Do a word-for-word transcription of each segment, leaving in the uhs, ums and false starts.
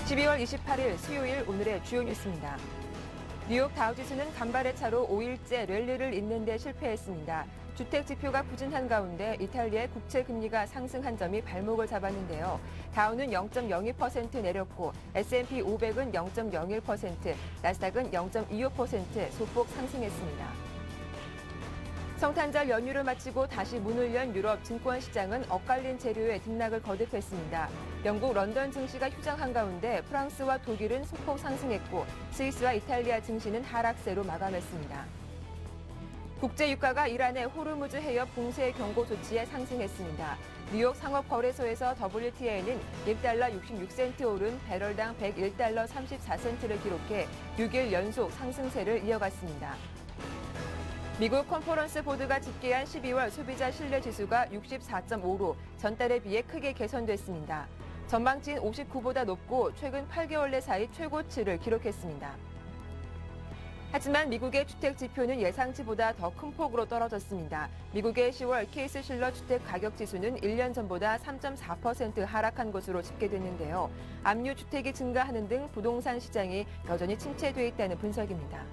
십이월 이십팔일 수요일 오늘의 주요 뉴스입니다. 뉴욕 다우지수는 간발의 차로 오일째 랠리를 잇는 데 실패했습니다. 주택 지표가 부진한 가운데 이탈리아의 국채 금리가 상승한 점이 발목을 잡았는데요. 다우는 영 점 영이 퍼센트 내렸고 에스 앤 피 오백은 영 점 영일 퍼센트, 나스닥은 영 점 이오 퍼센트 소폭 상승했습니다. 성탄절 연휴를 마치고 다시 문을 연 유럽 증권시장은 엇갈린 재료에 등락을 거듭했습니다. 영국 런던 증시가 휴장한 가운데 프랑스와 독일은 소폭 상승했고 스위스와 이탈리아 증시는 하락세로 마감했습니다. 국제유가가 이란의 호르무즈 해협 봉쇄 경고 조치에 상승했습니다. 뉴욕 상업거래소에서 더블유 티 아이는 일 달러 육십육 센트 오른 배럴당 백일 달러 삼십사 센트를 기록해 육 일 연속 상승세를 이어갔습니다. 미국 컨퍼런스 보드가 집계한 십이월 소비자 신뢰지수가 육십사 점 오로 전달에 비해 크게 개선됐습니다. 전망치인 오십구보다 높고 최근 팔 개월 내 사이 최고치를 기록했습니다. 하지만 미국의 주택 지표는 예상치보다 더 큰 폭으로 떨어졌습니다. 미국의 시월 케이스 실러 주택 가격 지수는 일 년 전보다 삼 점 사 퍼센트 하락한 것으로 집계됐는데요. 압류 주택이 증가하는 등 부동산 시장이 여전히 침체돼 있다는 분석입니다.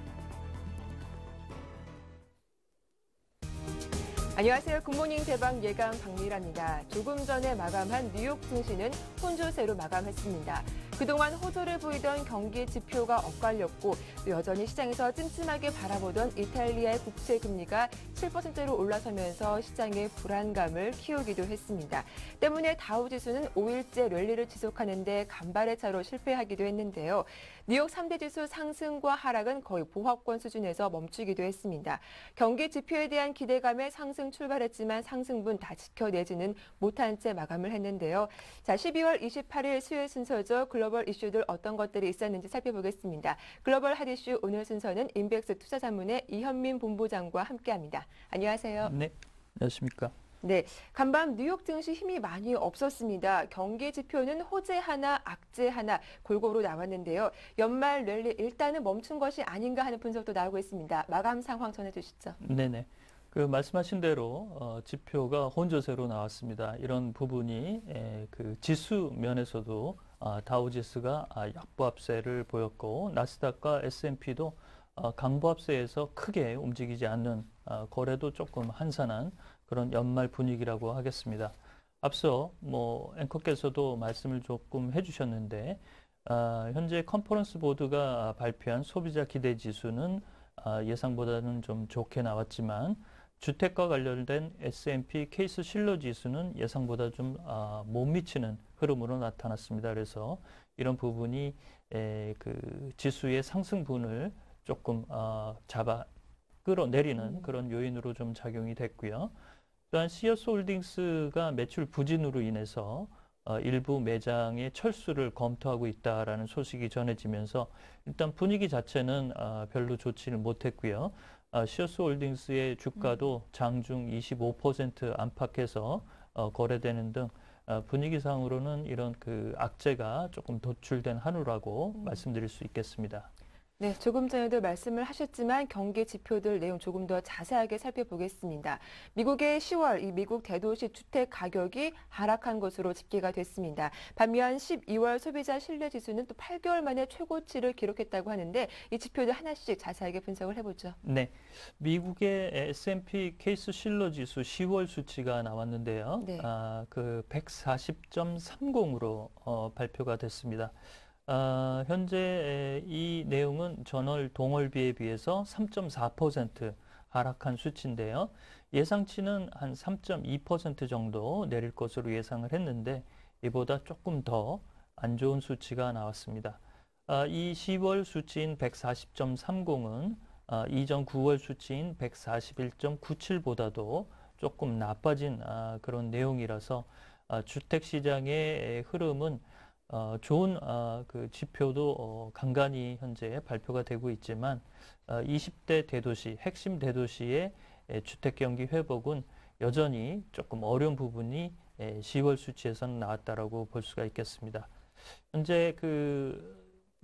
안녕하세요. 굿모닝 대박 예감 박미라입니다. 조금 전에 마감한 뉴욕 증시는 혼조세로 마감했습니다. 그동안 호조를 보이던 경기 지표가 엇갈렸고 여전히 시장에서 찜찜하게 바라보던 이탈리아의 국채 금리가 칠 퍼센트로 올라서면서 시장의 불안감을 키우기도 했습니다. 때문에 다우지수는 오일째 랠리를 지속하는 데 간발의 차로 실패하기도 했는데요. 뉴욕 삼 대 지수 상승과 하락은 거의 보합권 수준에서 멈추기도 했습니다. 경기 지표에 대한 기대감에 상승 출발했지만 상승분 다 지켜내지는 못한 채 마감을 했는데요. 자, 십이월 이십팔일 수요일 순서죠. 글로벌 이슈들 어떤 것들이 있었는지 살펴보겠습니다. 글로벌 핫 이슈 오늘 순서는 인백스 투자자문의 이현민 본부장과 함께합니다. 안녕하세요. 네, 안녕하십니까. 네, 간밤 뉴욕 증시 힘이 많이 없었습니다. 경기 지표는 호재 하나, 악재 하나 골고루 나왔는데요. 연말 랠리 일단은 멈춘 것이 아닌가 하는 분석도 나오고 있습니다. 마감 상황 전해주시죠. 네네. 그 말씀하신 대로 어, 지표가 혼조세로 나왔습니다. 이런 부분이 에, 그 지수 면에서도 아, 다우지수가 아, 약보합세를 보였고 나스닥과 에스 앤 피도 어, 강보합세에서 크게 움직이지 않는 어, 거래도 조금 한산한 그런 연말 분위기라고 하겠습니다. 앞서 뭐 앵커께서도 말씀을 조금 해주셨는데 아, 현재 컨퍼런스 보드가 발표한 소비자 기대 지수는 아, 예상보다는 좀 좋게 나왔지만 주택과 관련된 에스 앤 피 케이스 실러 지수는 예상보다 좀 아, 못 미치는 흐름으로 나타났습니다. 그래서 이런 부분이 에, 그 지수의 상승분을 조금 어, 잡아 끌어내리는 그런 요인으로 좀 작용이 됐고요. 또한 시어스 홀딩스가 매출 부진으로 인해서 어, 일부 매장의 철수를 검토하고 있다라는 소식이 전해지면서 일단 분위기 자체는 어, 별로 좋지는 못했고요. 어, 시어스 홀딩스의 주가도 장중 이십오 퍼센트 안팎에서 어, 거래되는 등 어, 분위기상으로는 이런 그 악재가 조금 도출된 한우라고 음. 말씀드릴 수 있겠습니다. 네, 조금 전에도 말씀을 하셨지만 경기 지표들 내용 조금 더 자세하게 살펴보겠습니다. 미국의 시월 이 미국 대도시 주택 가격이 하락한 것으로 집계가 됐습니다. 반면 십이월 소비자 신뢰지수는 또 팔 개월 만에 최고치를 기록했다고 하는데 이 지표들 하나씩 자세하게 분석을 해보죠. 네, 미국의 에스 앤 피 케이스 실러 지수 시월 수치가 나왔는데요. 네. 아, 그 백사십 점 삼공으로 어, 발표가 됐습니다. 어, 현재 이 내용은 전월 동월비에 비해서 삼 점 사 퍼센트 하락한 수치인데요. 예상치는 한 삼 점 이 퍼센트 정도 내릴 것으로 예상을 했는데 이보다 조금 더 안 좋은 수치가 나왔습니다. 어, 이 시월 수치인 백사십 점 삼공은 어, 이전 구월 수치인 백사십일 점 구칠보다도 조금 나빠진 어, 그런 내용이라서 어, 주택시장의 흐름은 어, 좋은 어, 그 지표도 어, 간간히 현재 발표가 되고 있지만 어, 이십 대 대도시, 핵심 대도시의 에, 주택 경기 회복은 여전히 조금 어려운 부분이 에, 시월 수치에서는 나왔다라고 볼 수가 있겠습니다. 현재 그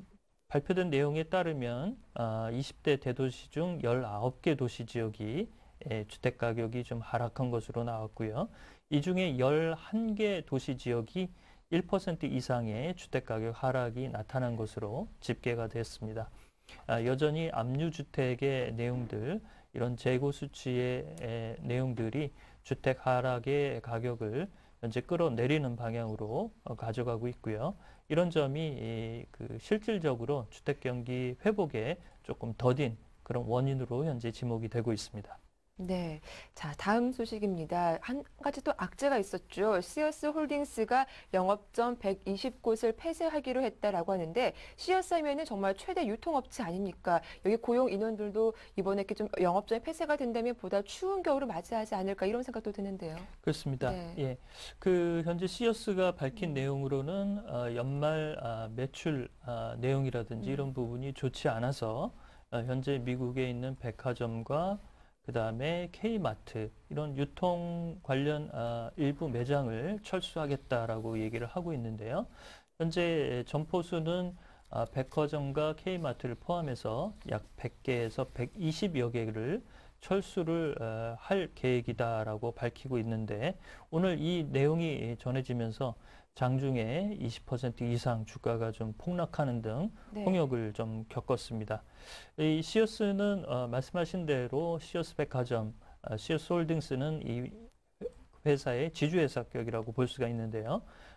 발표된 내용에 따르면 어, 이십 대 대도시 중 열아홉 개 도시 지역이 에, 주택 가격이 좀 하락한 것으로 나왔고요. 이 중에 열한 개 도시 지역이 일 퍼센트 이상의 주택가격 하락이 나타난 것으로 집계가 됐습니다. 아, 여전히 압류주택의 내용들, 이런 재고 수치의 에, 내용들이 주택 하락의 가격을 현재 끌어내리는 방향으로 어, 가져가고 있고요. 이런 점이 이, 그 실질적으로 주택 경기 회복에 조금 더딘 그런 원인으로 현재 지목이 되고 있습니다. 네. 자, 다음 소식입니다. 한 가지 또 악재가 있었죠. 시어스 홀딩스가 영업점 백이십 곳을 폐쇄하기로 했다라고 하는데, 시어스 하면은 정말 최대 유통업체 아닙니까? 여기 고용 인원들도 이번에 이렇게 좀 영업점이 폐쇄가 된다면 보다 추운 겨울을 맞이하지 않을까 이런 생각도 드는데요. 그렇습니다. 네. 예. 그 현재 시어스가 밝힌 내용으로는 어, 연말 아, 매출 아, 내용이라든지 음. 이런 부분이 좋지 않아서 어, 현재 미국에 있는 백화점과 그다음에 K마트 이런 유통 관련 아, 일부 매장을 철수하겠다라고 얘기를 하고 있는데요. 현재 점포 수는 아, 백화점과 K마트를 포함해서 약 백 개에서 백이십여 개를 철수를 어, 할 계획이다라고 밝히고 있는데, 오늘 이 내용이 전해지면서 장중에 이십 퍼센트 이상 주가가 좀 폭락하는 등 네. 홍역을 좀 겪었습니다. 이 시어스는 어, 말씀하신 대로 시어스 백화점, 어, 시어스 홀딩스는 이 회사의 지주회사격이라고 볼 수가 있는데요.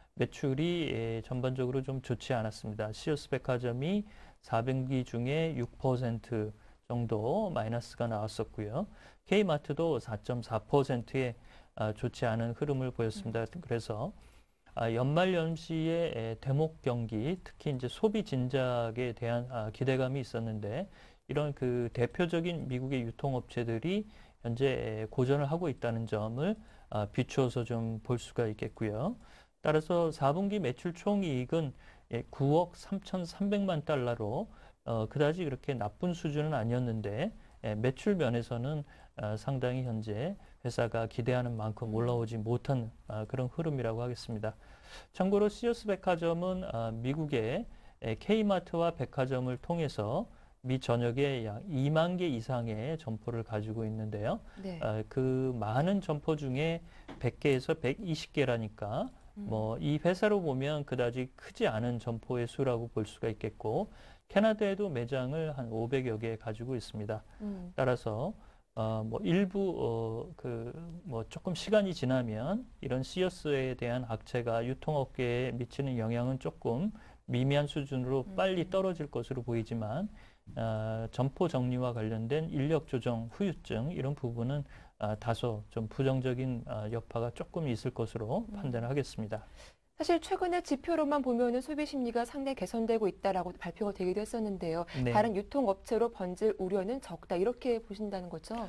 매출이 예, 전반적으로 좀 좋지 않았습니다. 시어스 백화점이 사 분기 중에 육 퍼센트 정도 마이너스가 나왔었고요. K마트도 사 점 사 퍼센트의 아, 좋지 않은 흐름을 보였습니다. 그래서 아, 연말 연시의 에, 대목 경기, 특히 이제 소비 진작에 대한 아, 기대감이 있었는데, 이런 그 대표적인 미국의 유통업체들이 현재 에, 고전을 하고 있다는 점을 아, 비추어서 좀 볼 수가 있겠고요. 따라서 사 분기 매출 총이익은 예, 구억 삼천삼백만 달러로 어, 그다지 그렇게 나쁜 수준은 아니었는데, 예, 매출 면에서는 어, 상당히 현재 회사가 기대하는 만큼 올라오지 못한 어, 그런 흐름이라고 하겠습니다. 참고로 시어스 백화점은 어, 미국의 에, K마트와 백화점을 통해서 미 전역에 약 이만 개 이상의 점포를 가지고 있는데요. 네. 어, 그 많은 점포 중에 백 개에서 백이십 개라니까 뭐 이 회사로 보면 그다지 크지 않은 점포의 수라고 볼 수가 있겠고, 캐나다에도 매장을 한 오백여 개 가지고 있습니다. 음. 따라서 어, 뭐 일부 어, 그 뭐 조금 시간이 지나면 이런 시어스에 대한 악재가 유통업계에 미치는 영향은 조금 미미한 수준으로 빨리 떨어질 것으로 보이지만, 어, 점포 정리와 관련된 인력 조정 후유증 이런 부분은 아, 다소 좀 부정적인 아, 여파가 조금 있을 것으로 판단을 하겠습니다. 사실 최근에 지표로만 보면은 소비 심리가 상당히 개선되고 있다라고 발표가 되기도 했었는데요. 네. 다른 유통업체로 번질 우려는 적다 이렇게 보신다는 거죠?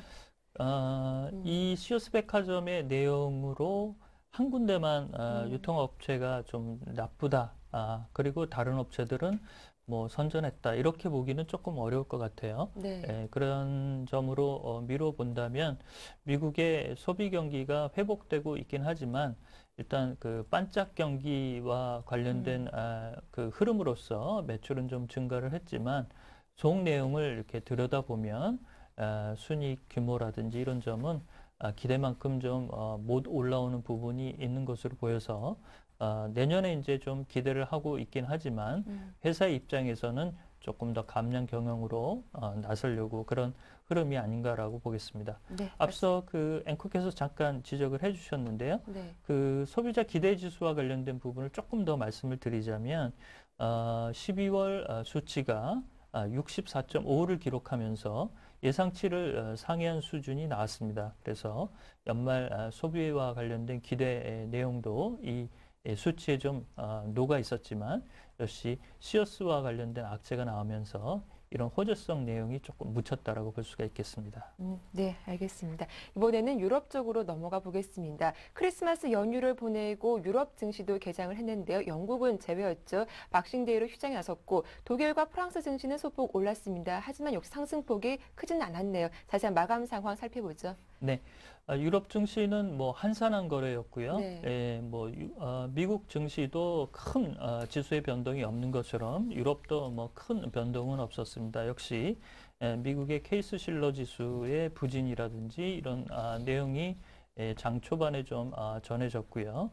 아, 음. 이 시어스 백화점의 내용으로 한 군데만 아, 음. 유통업체가 좀 나쁘다. 아, 그리고 다른 업체들은 뭐 선전했다. 이렇게 보기는 조금 어려울 것 같아요. 네. 예, 그런 점으로 어, 미뤄 본다면 미국의 소비 경기가 회복되고 있긴 하지만, 일단 그 반짝 경기와 관련된 음. 아, 그 흐름으로서 매출은 좀 증가를 했지만, 속 내용을 이렇게 들여다보면 아, 순이익 규모라든지 이런 점은 아, 기대만큼 좀 어, 못 올라오는 부분이 있는 것으로 보여서 어, 내년에 이제 좀 기대를 하고 있긴 하지만, 음. 회사의 입장에서는 조금 더 감량 경영으로 어, 나서려고 그런 흐름이 아닌가라고 보겠습니다. 네. 앞서 그 앵커께서 잠깐 지적을 해주셨는데요. 네. 그 소비자 기대 지수와 관련된 부분을 조금 더 말씀을 드리자면, 어, 십이월 어, 수치가 아, 육십사 점 오를 기록하면서 예상치를 어, 상회한 수준이 나왔습니다. 그래서 연말 아, 소비와 관련된 기대 내용도 이 예, 수치에 좀 어, 녹아 있었지만, 역시 시어스와 관련된 악재가 나오면서 이런 호재성 내용이 조금 묻혔다라고 볼 수가 있겠습니다. 음, 네, 알겠습니다. 이번에는 유럽 쪽으로 넘어가 보겠습니다. 크리스마스 연휴를 보내고 유럽 증시도 개장을 했는데요. 영국은 제외였죠. 박싱데이로 휴장에 나섰고, 독일과 프랑스 증시는 소폭 올랐습니다. 하지만 역시 상승폭이 크지는 않았네요. 자세한 마감 상황 살펴보죠. 네, 아, 유럽 증시는 뭐 한산한 거래였고요. 네. 예, 뭐 유- 어, 미국 증시도 큰 어, 지수의 변동이 없는 것처럼 유럽도 뭐 큰 변동은 없었습니다. 역시 예, 미국의 케이스 실러 지수의 부진이라든지 이런 아, 내용이 예, 장 초반에 좀 아, 전해졌고요.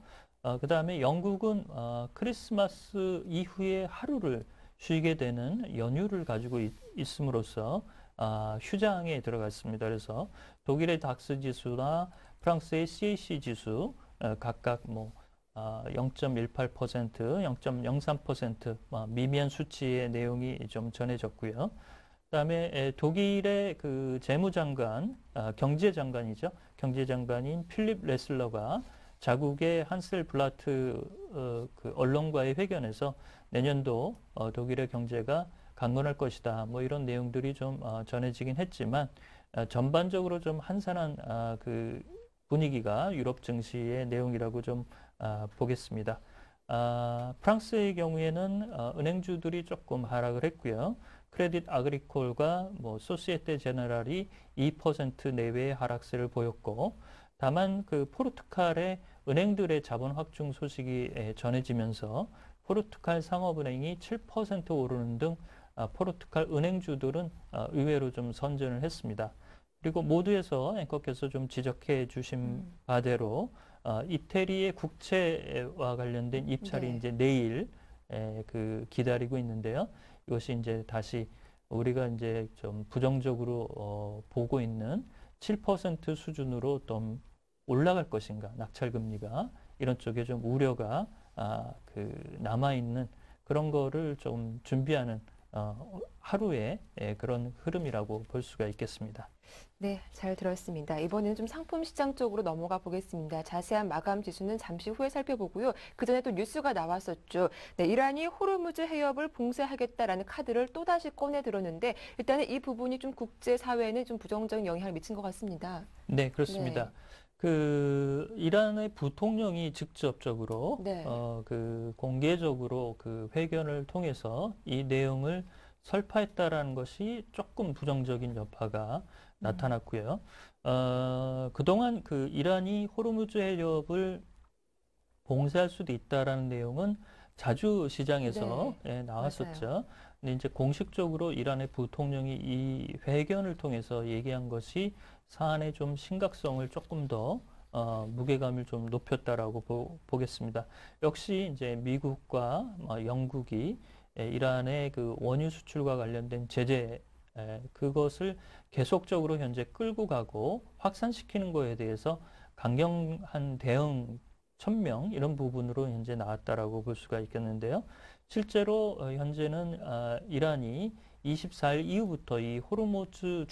어, 그다음에 영국은 어, 크리스마스 이후에 하루를 쉬게 되는 연휴를 가지고 있, 있음으로써 아, 휴장에 들어갔습니다. 그래서 독일의 닥스 지수나 프랑스의 씨에이씨 지수 어, 각각 뭐 아, 영 점 일팔 퍼센트, 영 점 영삼 퍼센트 어, 미미한 수치의 내용이 좀 전해졌고요. 그다음에 에, 독일의 그 재무장관, 아, 경제장관이죠. 경제장관인 필립 레슬러가 자국의 한셀 블라트 어, 그 언론과의 회견에서 내년도 어, 독일의 경제가 강건할 것이다. 뭐 이런 내용들이 좀 어, 전해지긴 했지만 어, 전반적으로 좀 한산한 아, 그 분위기가 유럽 증시의 내용이라고 좀 아, 보겠습니다. 아, 프랑스의 경우에는 어, 은행주들이 조금 하락을 했고요. 크레딧 아그리콜과 뭐 소시에테 제네랄이 이 퍼센트 내외의 하락세를 보였고, 다만 그 포르투갈의 은행들의 자본 확충 소식이 에, 전해지면서 포르투갈 상업은행이 칠 퍼센트 오르는 등 아, 포르투갈 은행주들은 아, 의외로 좀 선전을 했습니다. 그리고 모두에서 앵커께서 좀 지적해 주신 음. 바대로 어, 이태리의 국채와 관련된 입찰이 네. 이제 내일 에, 그 기다리고 있는데요. 이것이 이제 다시 우리가 이제 좀 부정적으로 어, 보고 있는 칠 퍼센트 수준으로 좀 올라갈 것인가, 낙찰 금리가 이런 쪽에 좀 우려가 아, 그 남아 있는 그런 거를 좀 준비하는 어, 하루의 예, 그런 흐름이라고 볼 수가 있겠습니다. 네, 잘 들었습니다. 이번에는 좀 상품 시장 쪽으로 넘어가 보겠습니다. 자세한 마감 지수는 잠시 후에 살펴보고요. 그 전에 또 뉴스가 나왔었죠. 네, 이란이 호르무즈 해협을 봉쇄하겠다라는 카드를 또다시 꺼내 들었는데 일단은 이 부분이 좀 국제 사회에는 좀 부정적인 영향을 미친 것 같습니다. 네, 네, 그렇습니다. 그 이란의 부통령이 직접적으로 네, 어, 그 공개적으로 그 회견을 통해서 이 내용을 설파했다라는 것이 조금 부정적인 여파가 음, 나타났고요. 어, 그동안 그 이란이 호르무즈 해협을 봉쇄할 수도 있다라는 내용은 자주 시장에서 네, 예, 맞아요. 나왔었죠. 근데 이제 공식적으로 이란의 부통령이 이 회견을 통해서 얘기한 것이 사안의 좀 심각성을 조금 더 어, 무게감을 좀 높였다라고 보, 보겠습니다. 역시 이제 미국과 어, 영국이 예, 이란의 그 원유 수출과 관련된 제재 에, 그것을 계속적으로 현재 끌고 가고 확산시키는 거에 대해서 강경한 대응 천명 이런 부분으로 현재 나왔다라고 볼 수가 있겠는데요. 실제로 어, 현재는 아, 이란이 이십사 일 이후부터 이 호르무즈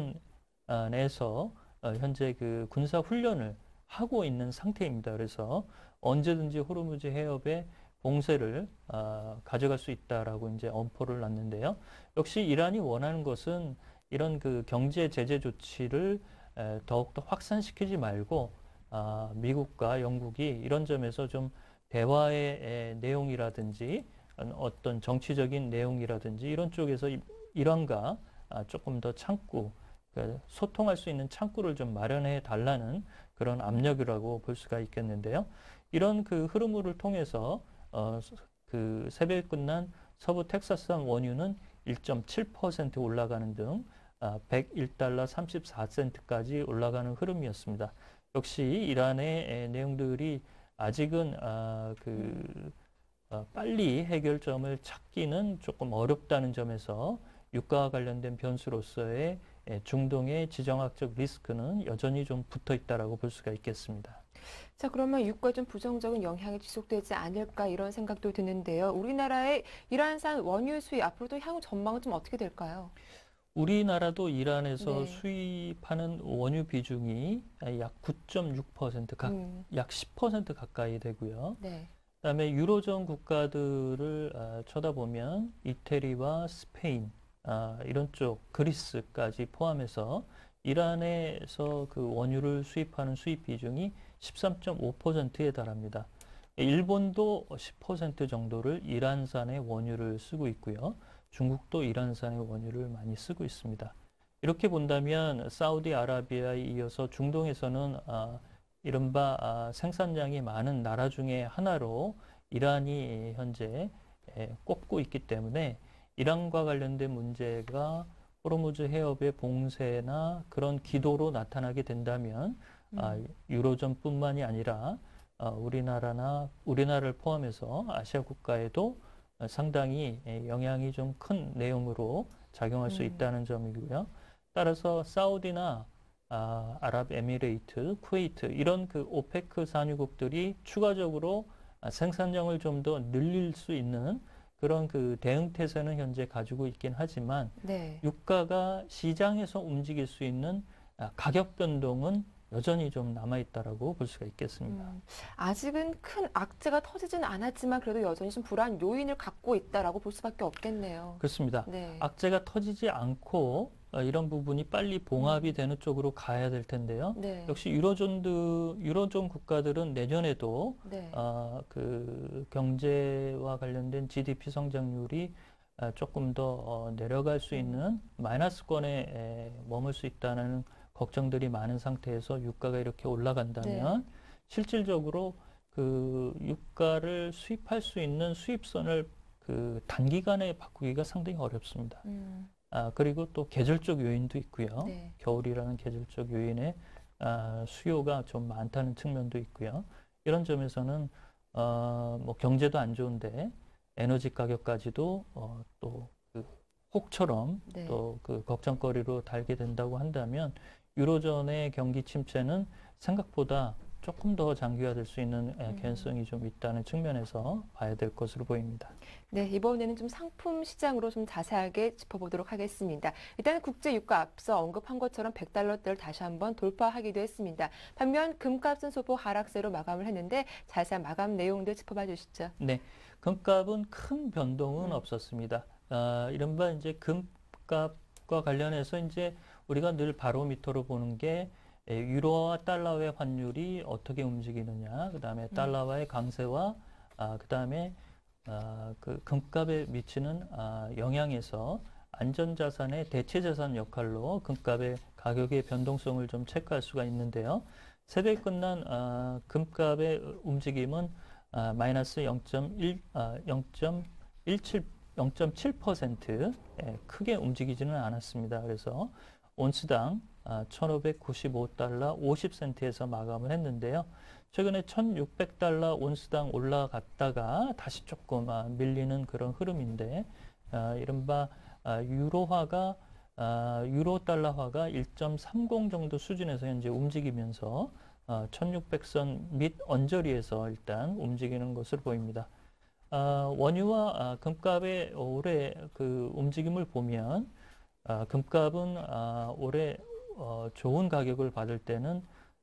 주변에서 어, 현재 그 군사 훈련을 하고 있는 상태입니다. 그래서 언제든지 호르무즈 해협에 봉쇄를 아, 가져갈 수 있다라고 이제 엄포를 놨는데요. 역시 이란이 원하는 것은 이런 그 경제 제재 조치를 에, 더욱더 확산시키지 말고 아, 미국과 영국이 이런 점에서 좀 대화의 에, 내용이라든지 어떤 정치적인 내용이라든지 이런 쪽에서 이- 이란과 아, 조금 더 창구, 그 소통할 수 있는 창구를 좀 마련해 달라는 그런 압력이라고 볼 수가 있겠는데요. 이런 그 흐름을 통해서 어, 그 새벽에 끝난 서부 텍사스산 원유는 일 점 칠 퍼센트 올라가는 등 아, 백일 달러 삼십사 센트까지 올라가는 흐름이었습니다. 역시 이란의 에, 내용들이 아직은 아, 음. 그 어, 빨리 해결점을 찾기는 조금 어렵다는 점에서 유가와 관련된 변수로서의 에, 중동의 지정학적 리스크는 여전히 좀 붙어 있다라고 볼 수가 있겠습니다. 자, 그러면 유가에 좀 부정적인 영향이 지속되지 않을까 이런 생각도 드는데요. 우리나라의 이란산 원유 수입 앞으로도 향후 전망은 좀 어떻게 될까요? 우리나라도 이란에서 네, 수입하는 원유 비중이 약 구 점 육 퍼센트, 각, 음, 약 십 퍼센트 가까이 되고요. 네, 그다음에 유로존 국가들을 아, 쳐다보면 이태리와 스페인 아, 이런 쪽 그리스까지 포함해서 이란에서 그 원유를 수입하는 수입 비중이 십삼 점 오 퍼센트에 달합니다. 일본도 십 퍼센트 정도를 이란산의 원유를 쓰고 있고요. 중국도 이란산의 원유를 많이 쓰고 있습니다. 이렇게 본다면 사우디아라비아에 이어서 중동에서는 아, 이른바 아, 생산량이 많은 나라 중에 하나로 이란이 현재 에, 꼽고 있기 때문에 이란과 관련된 문제가 호르무즈 해협의 봉쇄나 그런 기도로 나타나게 된다면 아, 음, 유로존뿐만이 아니라 어, 우리나라나 우리나라를 포함해서 아시아 국가에도 어, 상당히 예, 영향이 좀 큰 내용으로 작용할 수 음. 있다는 점이고요. 따라서 사우디나 아, 아랍에미레이트, 쿠웨이트 이런 그 오페크 산유국들이 추가적으로 아, 생산량을 좀 더 늘릴 수 있는 그런 그 대응 태세는 현재 가지고 있긴 하지만 네. 유가가 시장에서 움직일 수 있는 아, 가격 변동은 여전히 좀 남아있다라고 볼 수가 있겠습니다. 음, 아직은 큰 악재가 터지진 않았지만 그래도 여전히 좀 불안 요인을 갖고 있다라고 볼 수밖에 없겠네요. 그렇습니다. 네. 악재가 터지지 않고 어, 이런 부분이 빨리 봉합이 음. 되는 쪽으로 가야 될 텐데요. 네. 역시 유로존드 유로존 국가들은 내년에도 네. 어, 그 경제와 관련된 지디피 성장률이 아, 조금 더 어, 내려갈 수 음. 있는 마이너스권에 에, 머물 수 있다는 걱정들이 많은 상태에서 유가가 이렇게 올라간다면 네. 실질적으로 그 유가를 수입할 수 있는 수입선을 그 단기간에 바꾸기가 상당히 어렵습니다. 음. 아, 그리고 또 계절적 요인도 있고요. 네. 겨울이라는 계절적 요인에 아, 수요가 좀 많다는 측면도 있고요. 이런 점에서는 어, 뭐 경제도 안 좋은데 에너지 가격까지도 어, 또그 혹처럼 네. 또 그 걱정거리로 달게 된다고 한다면 유로존의 경기 침체는 생각보다 조금 더 장기화될 수 있는 에, 음. 개연성이 좀 있다는 측면에서 봐야 될 것으로 보입니다. 네, 이번에는 좀 상품 시장으로 좀 자세하게 짚어보도록 하겠습니다. 일단 국제 유가 앞서 언급한 것처럼 백 달러대를 다시 한번 돌파하기도 했습니다. 반면 금값은 소폭 하락세로 마감을 했는데 자세한 마감 내용들 짚어봐 주시죠. 네, 금값은 큰 변동은 음. 없었습니다. 아, 이른바 이제 금값과 관련해서 이제 우리가 늘 바로미터로 보는 게 에, 유로와 달러의 환율이 어떻게 움직이느냐, 그 다음에 달러와의 강세와 아, 그 다음에 아, 그 금값에 미치는 아, 영향에서 안전자산의 대체자산 역할로 금값의 가격의 변동성을 좀 체크할 수가 있는데요. 새벽에 끝난 아, 금값의 움직임은 아, 마이너스 영점일, 아, 영점일칠, 영 점 칠 퍼센트 예, 크게 움직이지는 않았습니다. 그래서 온스당 아, 천오백구십오 달러 오십 센트에서 마감을 했는데요. 최근에 천육백 달러 온스당 올라갔다가 다시 조금 아, 밀리는 그런 흐름인데 아, 이른바 아, 유로화가 아, 유로 달러화가 일 점 삼십 정도 수준에서 현재 움직이면서 어, 천육백 선 밑 언저리에서 일단 움직이는 것으로 보입니다. 아, 원유와 아, 금값의 올해 그 움직임을 보면 아, 금값은 아, 올해 어, 좋은 가격을 받을 때는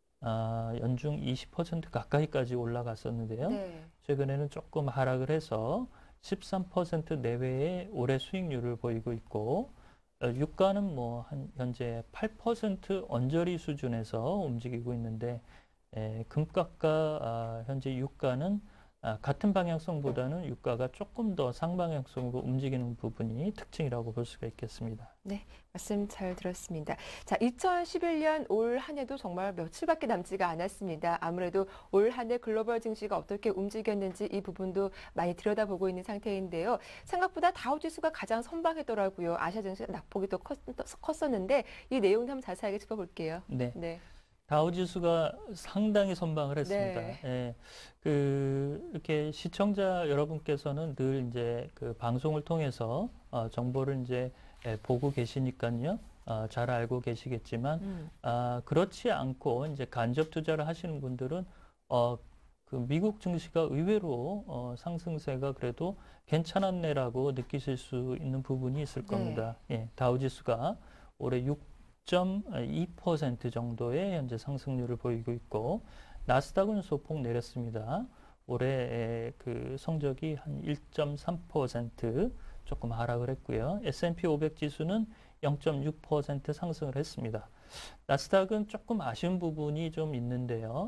아, 연중 이십 퍼센트 가까이까지 올라갔었는데요. 네. 최근에는 조금 하락을 해서 십삼 퍼센트 내외의 올해 수익률을 보이고 있고 어, 유가는 뭐 한 현재 팔 퍼센트 언저리 수준에서 움직이고 있는데 에, 금값과 아, 현재 유가는 아, 같은 방향성보다는 유가가 조금 더 상방향성으로 움직이는 부분이 특징이라고 볼 수가 있겠습니다. 네, 말씀 잘 들었습니다. 자, 이천십일 년 올 한 해도 정말 며칠밖에 남지가 않았습니다. 아무래도 올 한 해 글로벌 증시가 어떻게 움직였는지 이 부분도 많이 들여다보고 있는 상태인데요. 생각보다 다우지수가 가장 선방했더라고요. 아시아 증시 낙폭이 더 컸, 컸었는데 이 내용도 한번 자세하게 짚어볼게요. 네. 네. 다우지수가 상당히 선방을 했습니다. 네. 예, 그 이렇게 시청자 여러분께서는 늘 이제 그 방송을 통해서 어, 정보를 이제 예, 보고 계시니까요. 어, 잘 알고 계시겠지만 음. 아, 그렇지 않고 이제 간접 투자를 하시는 분들은 어, 그 미국 증시가 의외로 어, 상승세가 그래도 괜찮았네라고 느끼실 수 있는 부분이 있을 네. 겁니다. 예, 다우지수가 올해 육 점 이 퍼센트 정도의 현재 상승률을 보이고 있고 나스닥은 소폭 내렸습니다. 올해 그 성적이 한 일 점 삼 퍼센트 조금 하락을 했고요. 에스 앤 피 오백 지수는 영 점 육 퍼센트 상승을 했습니다. 나스닥은 조금 아쉬운 부분이 좀 있는데요.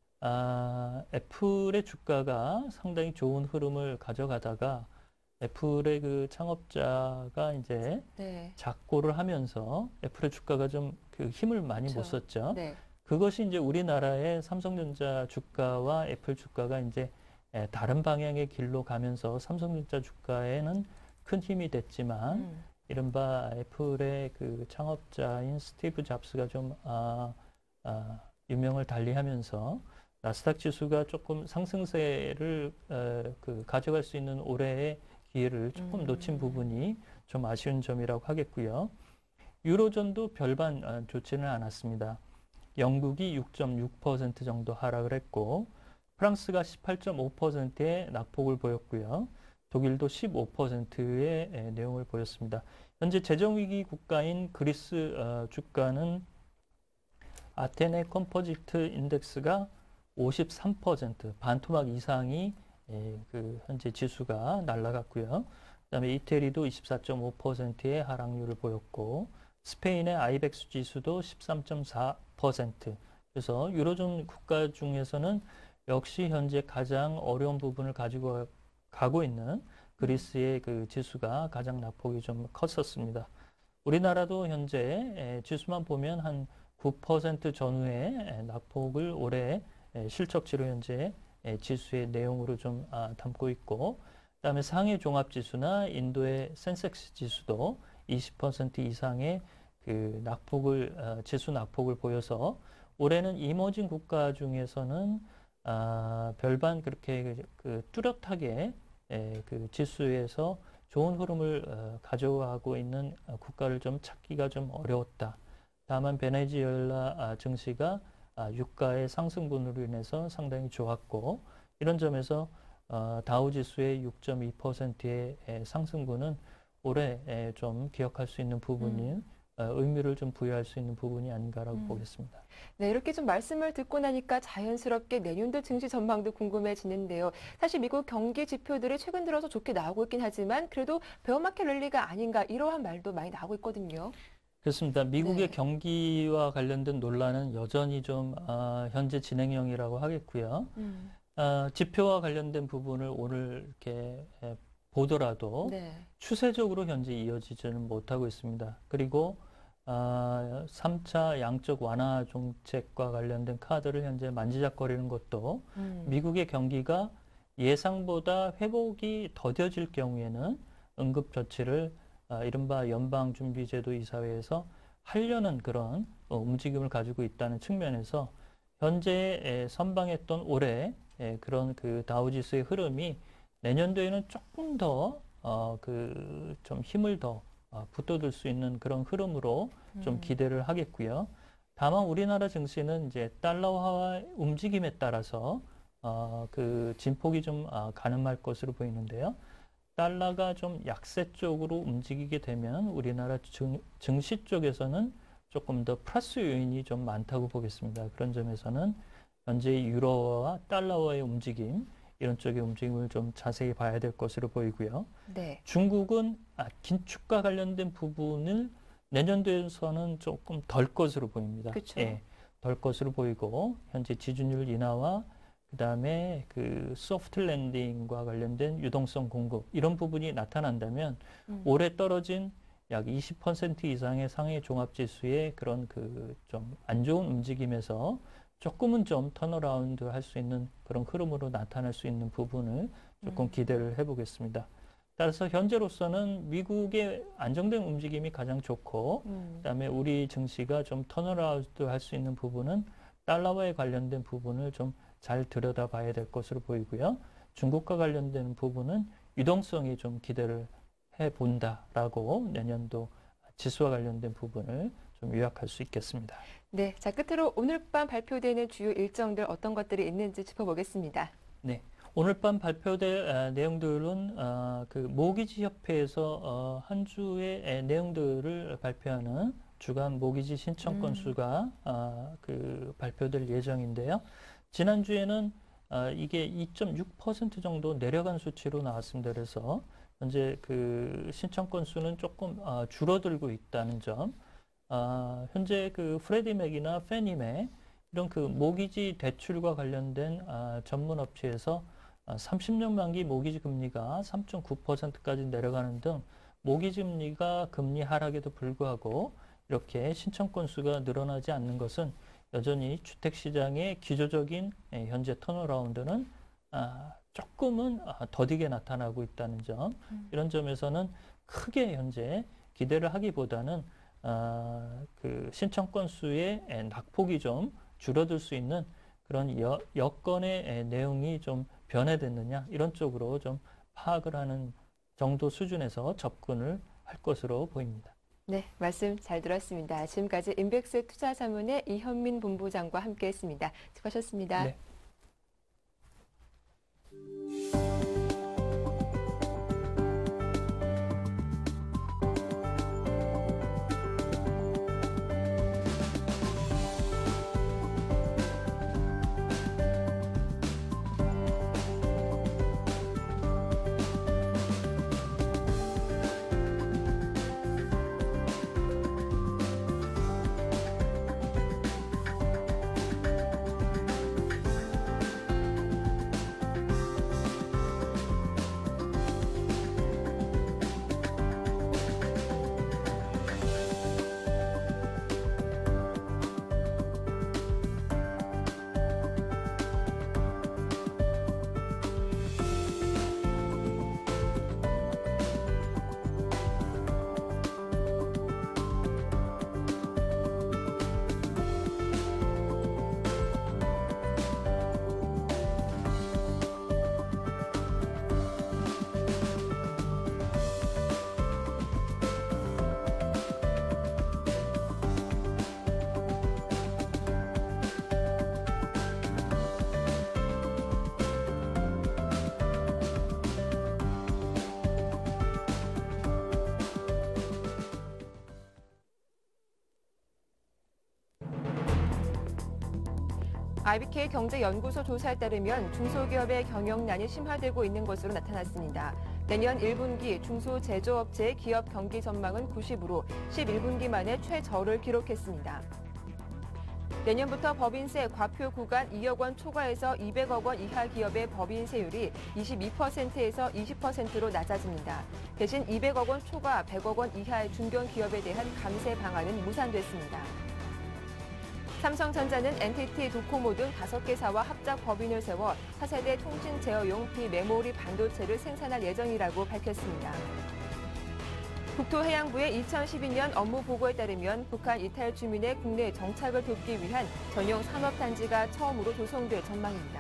아, 애플의 주가가 상당히 좋은 흐름을 가져가다가 애플의 그 창업자가 이제 네. 작고를 하면서 애플의 주가가 좀 그 힘을 많이 못 그렇죠. 썼죠. 네. 그것이 이제 우리나라의 삼성전자 주가와 애플 주가가 이제 에, 다른 방향의 길로 가면서 삼성전자 주가에는 큰 힘이 됐지만 음. 이른바 애플의 그 창업자인 스티브 잡스가 좀 아, 아, 유명을 달리하면서 나스닥 지수가 조금 상승세를 어, 그 가져갈 수 있는 올해의 기회를 조금 음. 놓친 부분이 좀 아쉬운 점이라고 하겠고요. 유로존도 별반 어, 좋지는 않았습니다. 영국이 육 점 육 퍼센트 정도 하락을 했고 프랑스가 십팔 점 오 퍼센트의 낙폭을 보였고요. 독일도 십오 퍼센트의 내용을 보였습니다. 현재 재정위기 국가인 그리스 어, 주가는 아테네 컴포지트 인덱스가 오십삼 퍼센트, 반토막 이상이 예, 그 현재 지수가 날아갔고요. 그다음에 이태리도 이십사 점 오 퍼센트의 하락률을 보였고 스페인의 아이벡스 지수도 십삼 점 사 퍼센트. 그래서 유로존 국가 중에서는 역시 현재 가장 어려운 부분을 가지고 가고 있는 그리스의 그 지수가 가장 낙폭이 좀 컸었습니다. 우리나라도 현재 지수만 보면 한 구 퍼센트 전후의 낙폭을 올해 실적치로 현재 지수의 내용으로 좀 담고 있고, 그다음에 상해 종합지수나 인도의 센섹스 지수도 이십 퍼센트 이상의 그 낙폭을 지수 낙폭을 보여서 올해는 이머징 국가 중에서는 아, 별반 그렇게 그 뚜렷하게 에, 그 지수에서 좋은 흐름을 어, 가져가고 있는 국가를 좀 찾기가 좀 어려웠다. 다만 베네수엘라 아, 증시가 아, 유가의 상승분으로 인해서 상당히 좋았고 이런 점에서 어, 다우지수의 육 점 이 퍼센트의 상승분은 올해 에, 좀 기억할 수 있는 부분이 음. 의미를 좀 부여할 수 있는 부분이 아닌가라고 음. 보겠습니다. 네, 이렇게 좀 말씀을 듣고 나니까 자연스럽게 내년도 증시 전망도 궁금해지는데요. 사실 미국 경기 지표들이 최근 들어서 좋게 나오고 있긴 하지만 그래도 베어마켓 랠리가 아닌가 이러한 말도 많이 나오고 있거든요. 그렇습니다. 미국의 네. 경기와 관련된 논란은 여전히 좀 어, 현재 진행형이라고 하겠고요. 음. 어, 지표와 관련된 부분을 오늘 이렇게 에, 보더라도 네. 추세적으로 현재 이어지지는 못하고 있습니다. 그리고 어, 삼 차 양적 완화 정책과 관련된 카드를 현재 만지작거리는 것도 음. 미국의 경기가 예상보다 회복이 더뎌질 경우에는 응급조치를 아, 이른바 연방준비제도 이사회에서 하려는 그런 어, 움직임을 가지고 있다는 측면에서 현재 에, 선방했던 올해 에, 그런 그 다우지수의 흐름이 내년도에는 조금 더 어, 그 좀 힘을 더 어, 붙돋을 수 있는 그런 흐름으로 좀 음. 기대를 하겠고요. 다만 우리나라 증시는 이제 달러화와 움직임에 따라서 어, 그 진폭이 좀 아, 가늠할 것으로 보이는데요. 달러가 좀 약세 쪽으로 움직이게 되면 우리나라 증, 증시 쪽에서는 조금 더 플러스 요인이 좀 많다고 보겠습니다. 그런 점에서는 현재 유로와 달러와의 움직임, 이런 쪽의 움직임을 좀 자세히 봐야 될 것으로 보이고요. 네. 중국은 아, 긴축과 관련된 부분을 내년도에서는 조금 덜 것으로 보입니다. 그쵸. 예, 덜 것으로 보이고 현재 지준율 인하와 그다음에 그 소프트 랜딩과 관련된 유동성 공급 이런 부분이 나타난다면 음. 올해 떨어진 약 이십 퍼센트 이상의 상해 종합 지수의 그런 그 좀 안 좋은 움직임에서 조금은 좀 턴어라운드 할 수 있는 그런 흐름으로 나타날 수 있는 부분을 조금 음. 기대를 해보겠습니다. 따라서 현재로서는 미국의 안정된 움직임이 가장 좋고 음. 그다음에 우리 증시가 좀 턴어라운드 할 수 있는 부분은 달러와에 관련된 부분을 좀 잘 들여다봐야 될 것으로 보이고요. 중국과 관련된 부분은 유동성이 좀 기대를 해본다라고 내년도 지수와 관련된 부분을 좀 요약할 수 있겠습니다. 네, 자 끝으로 오늘 밤 발표되는 주요 일정들 어떤 것들이 있는지 짚어보겠습니다. 네, 오늘 밤 발표될 아, 내용들은 아, 그 모기지 협회에서 어, 한 주의 에, 내용들을 발표하는 주간 모기지 신청 음. 건수가 아, 그 발표될 예정인데요. 지난주에는 아, 이게 이 점 육 퍼센트 정도 내려간 수치로 나왔습니다. 그래서 현재 그 신청 건수는 조금 아, 줄어들고 있다는 점. 아, 현재 그 프레디 맥이나 페니맥 이런 그 모기지 대출과 관련된 아, 전문 업체에서 아, 삼십 년 만기 모기지 금리가 삼 점 구 퍼센트까지 내려가는 등 모기지 금리가 금리 하락에도 불구하고 이렇게 신청 건수가 늘어나지 않는 것은 여전히 주택시장의 기조적인 예, 현재 턴어라운드는 아, 조금은 아, 더디게 나타나고 있다는 점. 음. 이런 점에서는 크게 현재 기대를 하기보다는 아, 그 신청 건수의 예, 낙폭이 좀 줄어들 수 있는 그런 여, 여건의 에, 내용이 좀 변해됐느냐 이런 쪽으로 좀 파악을 하는 정도 수준에서 접근을 할 것으로 보입니다. 네, 말씀 잘 들었습니다. 지금까지 인백스 투자자문의 이현민 본부장과 함께했습니다. 수고하셨습니다. 네. 아이비케이 경제연구소 조사에 따르면 중소기업의 경영난이 심화되고 있는 것으로 나타났습니다. 내년 일 분기 중소제조업체의 기업 경기 전망은 구십으로 십일 분기 만에 최저를 기록했습니다. 내년부터 법인세 과표 구간 이억 원 초과에서 이백억 원 이하 기업의 법인세율이 이십이 퍼센트에서 이십 퍼센트로 낮아집니다. 대신 이백억 원 초과 백억 원 이하의 중견기업에 대한 감세 방안은 무산됐습니다. 삼성전자는 엔티티 도코모 등 다섯 개사와 합작 법인을 세워 차세대 통신 제어용 비메모리 반도체를 생산할 예정이라고 밝혔습니다. 국토해양부의 이천십이 년 업무 보고에 따르면 북한 이탈 주민의 국내 정착을 돕기 위한 전용 산업단지가 처음으로 조성될 전망입니다.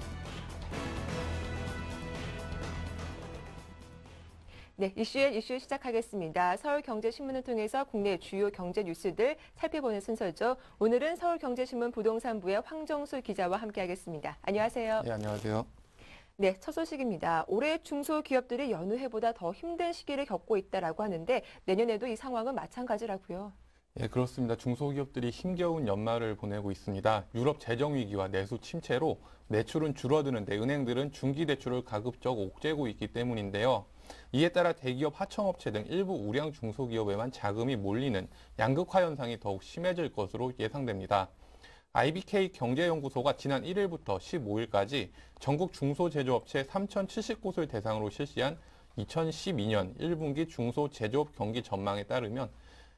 네, 이슈앤 이슈 시작하겠습니다. 서울경제신문을 통해서 국내 주요 경제 뉴스들 살펴보는 순서죠. 오늘은 서울경제신문 부동산부의 황정수 기자와 함께하겠습니다. 안녕하세요. 네, 안녕하세요. 네, 첫 소식입니다. 올해 중소기업들이 여느 해보다 더 힘든 시기를 겪고 있다라고 하는데 내년에도 이 상황은 마찬가지라고요. 예, 그렇습니다. 중소기업들이 힘겨운 연말을 보내고 있습니다. 유럽 재정 위기와 내수 침체로 매출은 줄어드는데 은행들은 중기 대출을 가급적 옥죄고 있기 때문인데요. 이에 따라 대기업 하청업체 등 일부 우량 중소기업에만 자금이 몰리는 양극화 현상이 더욱 심해질 것으로 예상됩니다. 아이비케이 경제연구소가 지난 일 일부터 십오 일까지 전국 중소제조업체 삼천칠십 곳을 대상으로 실시한 이천십이 년 일 분기 중소제조업 경기 전망에 따르면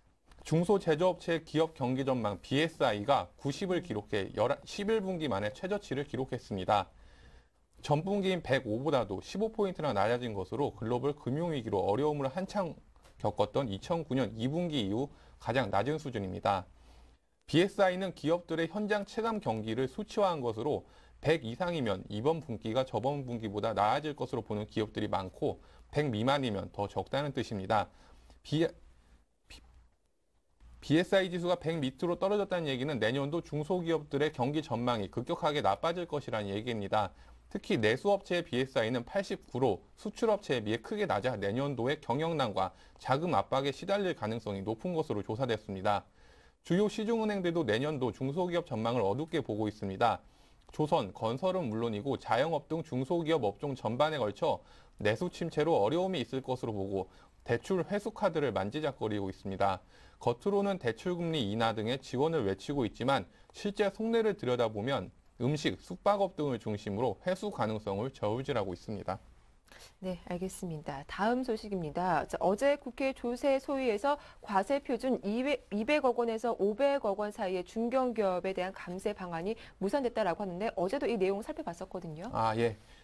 중소제조업체 기업 경기 전망 비에스아이가 구십을 기록해 십일 분기 만에 최저치를 기록했습니다. 전분기인 백오보다도 십오 포인트나 낮아진 것으로 글로벌 금융위기로 어려움을 한창 겪었던 이천구 년 이 분기 이후 가장 낮은 수준입니다. 비에스아이는 기업들의 현장 체감 경기를 수치화한 것으로 백 이상이면 이번 분기가 저번 분기보다 나아질 것으로 보는 기업들이 많고 백 미만이면 더 적다는 뜻입니다. 비, 비, 비에스아이 지수가 백 밑으로 떨어졌다는 얘기는 내년도 중소기업들의 경기 전망이 급격하게 나빠질 것이라는 얘기입니다. 특히 내수업체의 비에스아이는 팔십구로 수출업체에 비해 크게 낮아 내년도에 경영난과 자금 압박에 시달릴 가능성이 높은 것으로 조사됐습니다. 주요 시중은행들도 내년도 중소기업 전망을 어둡게 보고 있습니다. 조선, 건설은 물론이고 자영업 등 중소기업 업종 전반에 걸쳐 내수 침체로 어려움이 있을 것으로 보고 대출 회수 카드를 만지작거리고 있습니다. 겉으로는 대출금리 인하 등의 지원을 외치고 있지만 실제 속내를 들여다보면 음식, 숙박업 등을 중심으로 회수 가능성을 저울질하고 있습니다. 네, 알겠습니다. 다음 소식입니다. 자, 어제 국회 조세 소위에서 과세 표준 이백억 원에서 오백억 원 사이의 중견기업에 대한 감세 방안이 무산됐다라고 하는데 어제도 이 내용 살펴봤었거든요. 아, 예.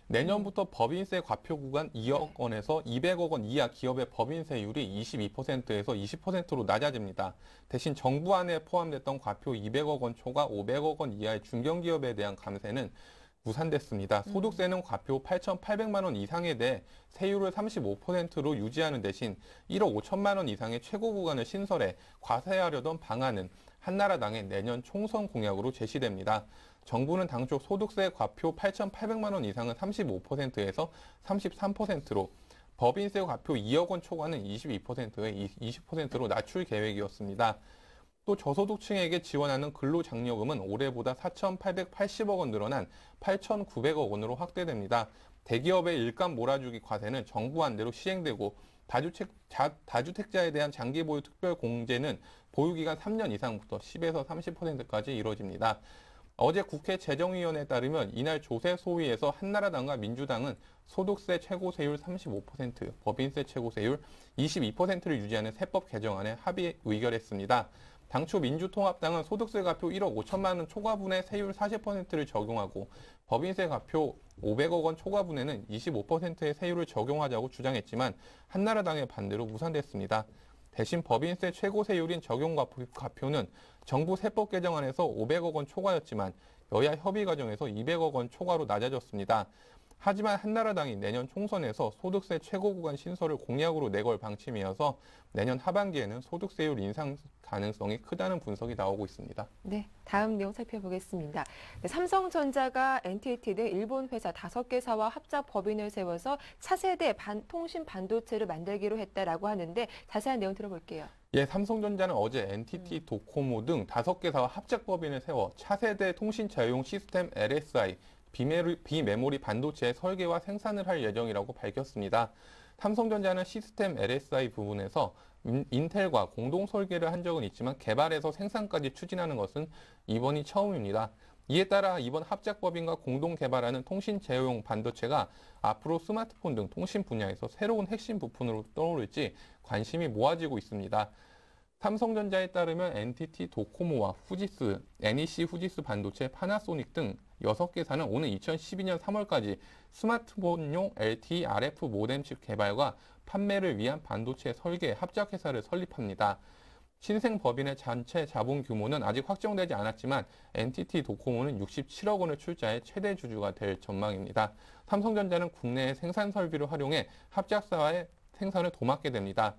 내년부터 법인세 과표 구간 이억 원에서 이백억 원 이하 기업의 법인세율이 이십이 퍼센트에서 이십 퍼센트로 낮아집니다. 대신 정부 안에 포함됐던 과표 이백억 원 초과 오백억 원 이하의 중견기업에 대한 감세는 무산됐습니다. 소득세는 과표 팔천팔백만 원 이상에 대해 세율을 삼십오 퍼센트로 유지하는 대신 일억 오천만 원 이상의 최고 구간을 신설해 과세하려던 방안은 한나라당의 내년 총선 공약으로 제시됩니다. 정부는 당초 소득세 과표 팔천팔백만 원 이상은 삼십오 퍼센트에서 삼십삼 퍼센트로 법인세 과표 이억 원 초과는 이십이 퍼센트에 이십 퍼센트로 낮출 계획이었습니다. 또 저소득층에게 지원하는 근로장려금은 올해보다 사천팔백팔십억 원 늘어난 팔천구백억 원으로 확대됩니다. 대기업의 일감 몰아주기 과세는 정부 안대로 시행되고 다주택, 자, 다주택자에 대한 장기보유 특별공제는 보유기간 삼 년 이상부터 십에서 삼십 퍼센트까지 이뤄집니다. 어제 국회 재정위원회에 따르면 이날 조세 소위에서 한나라당과 민주당은 소득세 최고세율 삼십오 퍼센트, 법인세 최고세율 이십이 퍼센트를 유지하는 세법 개정안에 합의 의결했습니다. 당초 민주통합당은 소득세 과표 일억 오천만 원 초과분에 세율 사십 퍼센트를 적용하고 법인세 과표 오백억 원 초과분에는 이십오 퍼센트의 세율을 적용하자고 주장했지만 한나라당의 반대로 무산됐습니다. 대신 법인세 최고세율인 적용과표는 정부 세법 개정안에서 오백억 원 초과였지만 여야 협의 과정에서 이백억 원 초과로 낮아졌습니다. 하지만 한나라당이 내년 총선에서 소득세 최고 구간 신설을 공약으로 내걸 방침이어서 내년 하반기에는 소득세율 인상 가능성이 크다는 분석이 나오고 있습니다. 네, 다음 내용 살펴보겠습니다. 네, 삼성전자가 엔티티 등 일본 회사 다섯 개사와 합작 법인을 세워서 차세대 반, 통신 반도체를 만들기로 했다라고 하는데 자세한 내용 들어볼게요. 예, 삼성전자는 어제 엔티티 도코모 등 다섯 개사와 합작 법인을 세워 차세대 통신 자유용 시스템 엘에스아이, 비메모리, 비메모리 반도체의 설계와 생산을 할 예정이라고 밝혔습니다. 삼성전자는 시스템 엘에스아이 부분에서 인텔과 공동 설계를 한 적은 있지만 개발에서 생산까지 추진하는 것은 이번이 처음입니다. 이에 따라 이번 합작법인과 공동 개발하는 통신 제어용 반도체가 앞으로 스마트폰 등 통신 분야에서 새로운 핵심 부품으로 떠오를지 관심이 모아지고 있습니다. 삼성전자에 따르면 엔티티 도코모와 후지스, 엔이씨 후지스 반도체, 파나소닉 등 여섯 개사는 오는 이천십이 년 삼월까지 스마트폰용 엘티이 알에프 모뎀칩 개발과 판매를 위한 반도체 설계 합작회사를 설립합니다. 신생 법인의 전체 자본 규모는 아직 확정되지 않았지만 엔티티 도코모는 육십칠억 원을 출자해 최대 주주가 될 전망입니다. 삼성전자는 국내의 생산 설비를 활용해 합작사와의 생산을 도맡게 됩니다.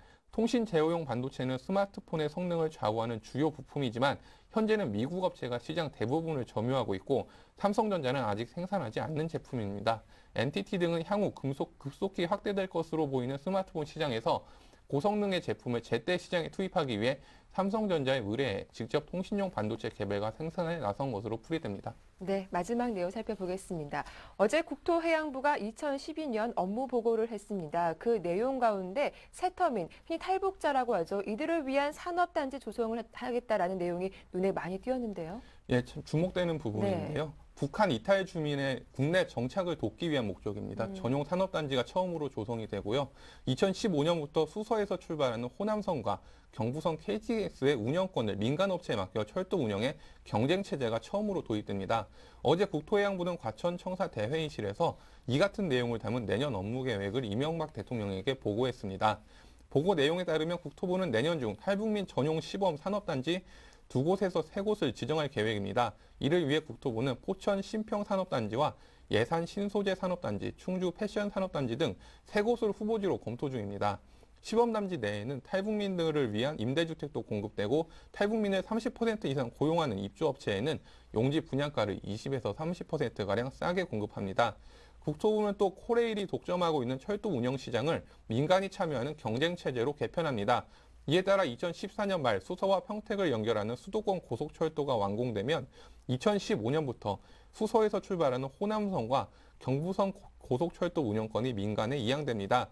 통신 제어용 반도체는 스마트폰의 성능을 좌우하는 주요 부품이지만 현재는 미국 업체가 시장 대부분을 점유하고 있고 삼성전자는 아직 생산하지 않는 제품입니다. 엔티티 등은 향후 금속, 급속히 확대될 것으로 보이는 스마트폰 시장에서 고성능의 제품을 제때 시장에 투입하기 위해 삼성전자에 의뢰해 직접 통신용 반도체 개발과 생산에 나선 것으로 풀이됩니다. 네, 마지막 내용 살펴보겠습니다. 어제 국토해양부가 이천십이 년 업무 보고를 했습니다. 그 내용 가운데 새터민, 흔히 탈북자라고 하죠. 이들을 위한 산업단지 조성을 하겠다라는 내용이 눈에 많이 띄었는데요. 예, 참 주목되는 부분인데요. 네. 북한 이탈 주민의 국내 정착을 돕기 위한 목적입니다. 음. 전용 산업단지가 처음으로 조성이 되고요. 이천십오 년부터 수서에서 출발하는 호남선과 경부선 케이티엑스의 운영권을 민간업체에 맡겨 철도 운영에 경쟁체제가 처음으로 도입됩니다. 어제 국토해양부는 과천청사 대회의실에서 이 같은 내용을 담은 내년 업무계획을 이명박 대통령에게 보고했습니다. 보고 내용에 따르면 국토부는 내년 중 탈북민 전용 시범 산업단지 두 곳에서 세 곳을 지정할 계획입니다. 이를 위해 국토부는 포천 신평산업단지와 예산 신소재 산업단지, 충주 패션 산업단지 등 세 곳을 후보지로 검토 중입니다. 시범단지 내에는 탈북민들을 위한 임대주택도 공급되고 탈북민을 삼십 퍼센트 이상 고용하는 입주업체에는 용지 분양가를 이십에서 삼십 퍼센트가량 싸게 공급합니다. 국토부는 또 코레일이 독점하고 있는 철도 운영 시장을 민간이 참여하는 경쟁체제로 개편합니다. 이에 따라 이천십사 년 말 수서와 평택을 연결하는 수도권 고속철도가 완공되면 이천십오 년부터 수서에서 출발하는 호남선과 경부선 고속철도 운영권이 민간에 이양됩니다.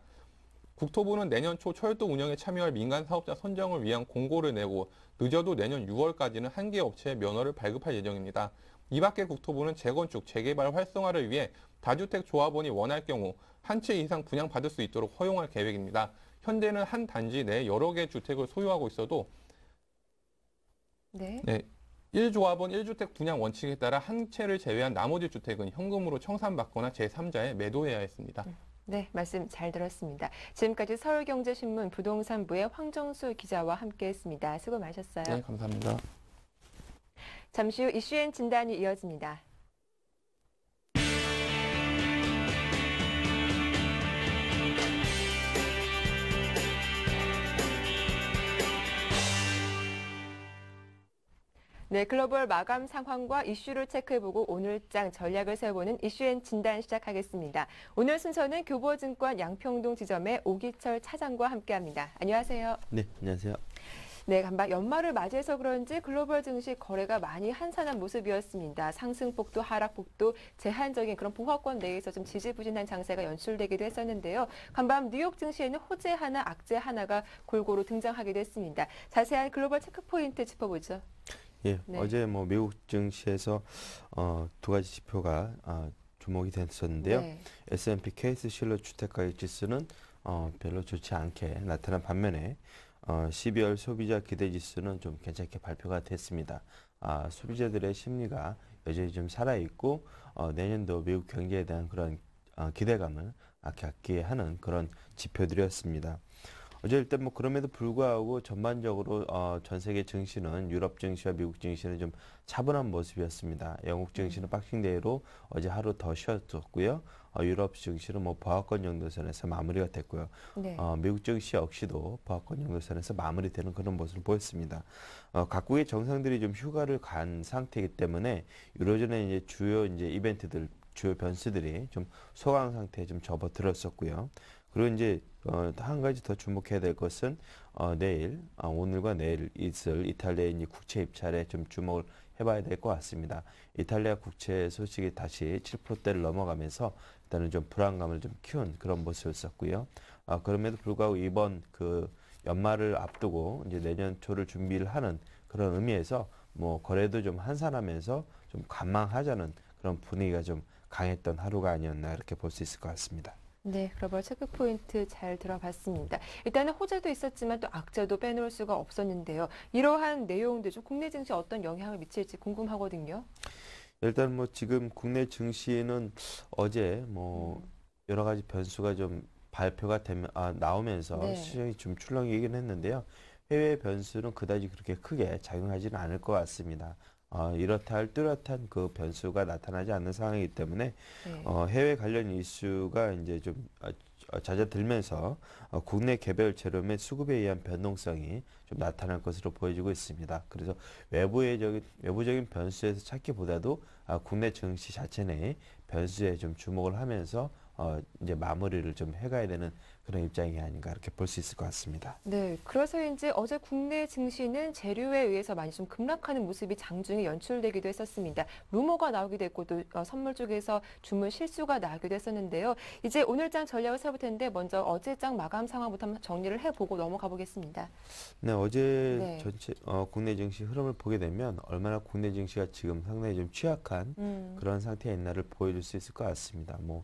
국토부는 내년 초 철도 운영에 참여할 민간 사업자 선정을 위한 공고를 내고 늦어도 내년 유월까지는 한 개 업체의 면허를 발급할 예정입니다. 이 밖에 국토부는 재건축, 재개발 활성화를 위해 다주택 조합원이 원할 경우 한 채 이상 분양받을 수 있도록 허용할 계획입니다. 현재는 한 단지 내에 여러 개의 주택을 소유하고 있어도 네. 네, 일 조합원 일 주택 분양 원칙에 따라 한 채를 제외한 나머지 주택은 현금으로 청산받거나 제삼자에 매도해야 했습니다. 네, 말씀 잘 들었습니다. 지금까지 서울경제신문 부동산부의 황정수 기자와 함께했습니다. 수고 많으셨어요. 네, 감사합니다. 잠시 후 이슈엔 진단이 이어집니다. 네, 글로벌 마감 상황과 이슈를 체크해보고 오늘장 전략을 세워보는 이슈엔 진단 시작하겠습니다. 오늘 순서는 교보증권 양평동 지점의 오기철 차장과 함께합니다. 안녕하세요. 네, 안녕하세요. 네, 간밤 연말을 맞이해서 그런지 글로벌 증시 거래가 많이 한산한 모습이었습니다. 상승폭도 하락폭도 제한적인 그런 보합권 내에서 좀 지지부진한 장세가 연출되기도 했었는데요. 간밤 뉴욕 증시에는 호재 하나, 악재 하나가 골고루 등장하기도 했습니다. 자세한 글로벌 체크 포인트 짚어보죠. 예, 네. 어제 뭐 미국 증시에서 어, 두 가지 지표가 어, 주목이 됐었는데요. 네. 에스 앤 피 케이스 실러 주택가격 지수는 어, 별로 좋지 않게 나타난 반면에 어, 십이월 소비자 기대 지수는 좀 괜찮게 발표가 됐습니다. 아, 소비자들의 심리가 여전히 좀 살아있고 어, 내년도 미국 경제에 대한 그런 어, 기대감을 갖게 하는 그런 지표들이었습니다. 어제 일단 뭐 그럼에도 불구하고 전반적으로 어, 전 세계 증시는 유럽 증시와 미국 증시는 좀 차분한 모습이었습니다. 영국 증시는 박싱데이로 어제 하루 더 쉬었었고요. 어, 유럽 증시는 뭐 보합권 정도선에서 마무리가 됐고요. 네. 어, 미국 증시 역시도 보합권 정도선에서 마무리되는 그런 모습을 보였습니다. 어, 각국의 정상들이 좀 휴가를 간 상태이기 때문에 유로존의 이제 주요 이제 이벤트들, 주요 변수들이 좀 소강 상태에 좀 접어들었었고요. 그리고 이제 어, 한 가지 더 주목해야 될 것은 어, 내일, 어, 오늘과 내일 있을 이탈리아의 이제 국채 입찰에 좀 주목을 해봐야 될 것 같습니다. 이탈리아 국채 소식이 다시 칠 퍼센트대를 넘어가면서 일단은 좀 불안감을 좀 키운 그런 모습이었었고요. 어, 그럼에도 불구하고 이번 그 연말을 앞두고 이제 내년 초를 준비를 하는 그런 의미에서 뭐 거래도 좀 한산하면서 좀 관망하자는 그런 분위기가 좀 강했던 하루가 아니었나 이렇게 볼 수 있을 것 같습니다. 네, 글로벌 체크 포인트 잘 들어봤습니다. 일단은 호재도 있었지만 또 악재도 빼놓을 수가 없었는데요. 이러한 내용들 좀 국내 증시에 어떤 영향을 미칠지 궁금하거든요. 일단 뭐 지금 국내 증시는 어제 뭐 여러 가지 변수가 좀 발표가 되면 아, 나오면서 네. 시장이 좀 출렁이긴 했는데요. 해외 변수는 그다지 그렇게 크게 작용하지는 않을 것 같습니다. 어, 이렇다 할 뚜렷한 그 변수가 나타나지 않는 상황이기 때문에 네. 어, 해외 관련 이슈가 이제 좀 어, 잦아들면서 어, 국내 개별 재료의 수급에 의한 변동성이 좀 나타날 것으로 보여지고 있습니다. 그래서 외부적인 외부적인 변수에서 찾기보다도 아, 국내 증시 자체 내의 변수에 좀 주목을 하면서 어, 이제 마무리를 좀 해가야 되는 그런 입장이 아닌가 이렇게 볼 수 있을 것 같습니다. 네, 그래서인지 어제 국내 증시는 재료에 의해서 많이 좀 급락하는 모습이 장중에 연출되기도 했었습니다. 루머가 나오기도 했고 또 어, 선물 쪽에서 주문 실수가 나기도 했었는데요. 이제 오늘장 전략을 세울 텐데 먼저 어제장 마감 상황부터 한번 정리를 해보고 넘어가 보겠습니다. 네, 어제 네. 전체 어, 국내 증시 흐름을 보게 되면 얼마나 국내 증시가 지금 상당히 좀 취약한 음, 그런 상태에 있나를 보여줄 수 있을 것 같습니다. 뭐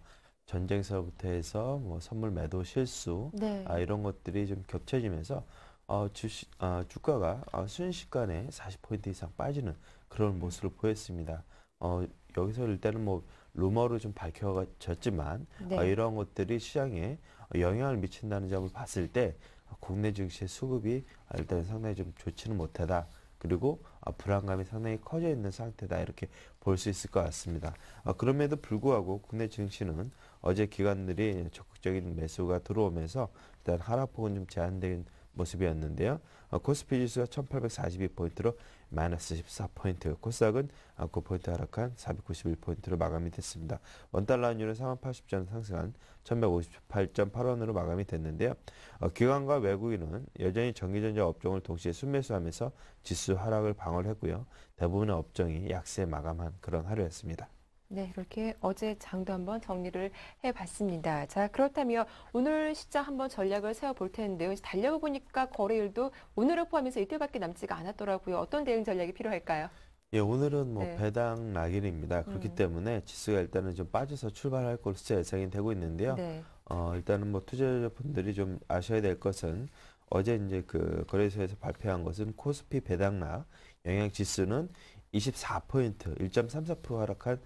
전쟁서부터 해서 뭐 선물 매도 실수 네. 아, 이런 것들이 좀 겹쳐지면서 어, 주시, 아, 주가가 어, 순식간에 사십 포인트 이상 빠지는 그런 모습을 보였습니다. 어, 여기서 일단은 뭐 루머로 좀 밝혀졌지만 네. 어, 이런 것들이 시장에 영향을 미친다는 점을 봤을 때 국내 증시의 수급이 일단 상당히 좀 좋지는 못하다. 그리고 아, 불안감이 상당히 커져 있는 상태다 이렇게 볼 수 있을 것 같습니다. 아, 그럼에도 불구하고 국내 증시는 어제 기관들이 적극적인 매수가 들어오면서 일단 하락폭은 좀 제한된 모습이었는데요. 어, 코스피 지수가 천팔백사십이 포인트로 마이너스 십사 포인트, 코스닥은 구 포인트 하락한 사백구십일 포인트로 마감이 됐습니다. 원달러 환율은 사만 팔십 전 상승한 천백오십팔 점 팔 원으로 마감이 됐는데요. 어, 기관과 외국인은 여전히 전기전자 업종을 동시에 순매수하면서 지수 하락을 방어했고요. 대부분의 업종이 약세 마감한 그런 하루였습니다. 네, 이렇게 어제 장도 한번 정리를 해봤습니다. 자, 그렇다면 오늘 시장 한번 전략을 세워볼 텐데요. 달려가 보니까 거래일도 오늘을 포함해서 이틀밖에 남지가 않았더라고요. 어떤 대응 전략이 필요할까요? 예, 오늘은 뭐 네. 배당 낙일입니다. 그렇기 음. 때문에 지수가 일단은 좀 빠져서 출발할 것으로 예상이 되고 있는데요. 네. 어, 일단은 뭐 투자자분들이 좀 아셔야 될 것은 어제 이제 그 거래소에서 발표한 것은 코스피 배당락 영향 지수는 이십사 포인트, 일 점 삼사 퍼센트 하락한